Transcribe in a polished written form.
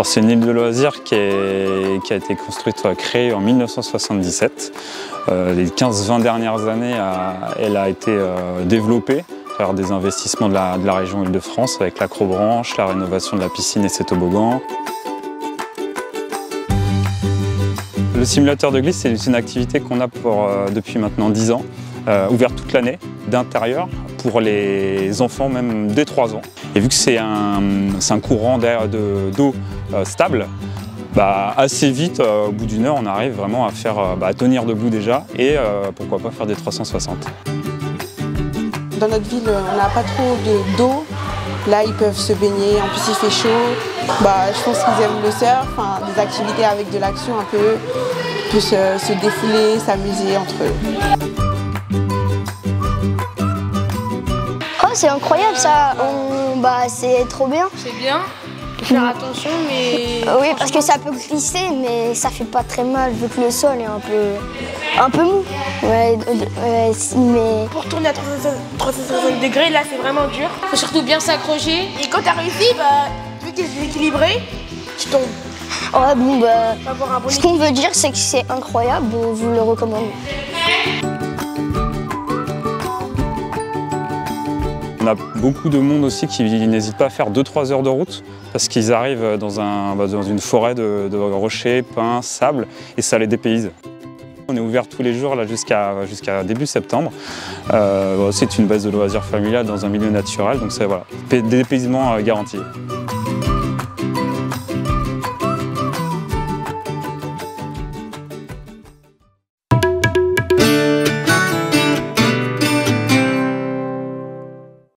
Alors c'est une île de loisirs qui a été créée en 1977. Les 15-20 dernières années, elle a été développée à travers des investissements de la région Île-de-France avec l'acrobranche, la rénovation de la piscine et ses toboggans. Le simulateur de glisse, c'est une activité qu'on a depuis maintenant 10 ans, ouverte toute l'année, d'intérieur, pour les enfants même dès 3 ans. Et vu que c'est un courant d'eau stable, assez vite, au bout d'une heure, on arrive vraiment à tenir debout déjà et pourquoi pas faire des 360. Dans notre ville, on n'a pas trop d'eau. Là, ils peuvent se baigner, en plus il fait chaud. Je pense qu'ils aiment le surf, des activités avec de l'action un peu, plus se défouler, s'amuser entre eux. Oh, c'est incroyable ça, c'est trop bien. C'est bien, faut faire attention mais... Oui, parce que ça peut glisser mais ça fait pas très mal vu que le sol est un peu mou. Ouais, mais... Pour tourner à 360 degrés, là c'est vraiment dur. Faut surtout bien s'accrocher et quand t'as réussi, vu que t'es équilibré, tu tombes. Ouais, ce qu'on veut dire c'est que c'est incroyable, vous le recommandez. On a beaucoup de monde aussi qui n'hésite pas à faire 2-3 heures de route parce qu'ils arrivent dans une forêt de rochers, pins, sable et ça les dépayse. On est ouvert tous les jours jusqu'à début septembre. C'est une base de loisirs familiale dans un milieu naturel, donc c'est des dépaysements garantis.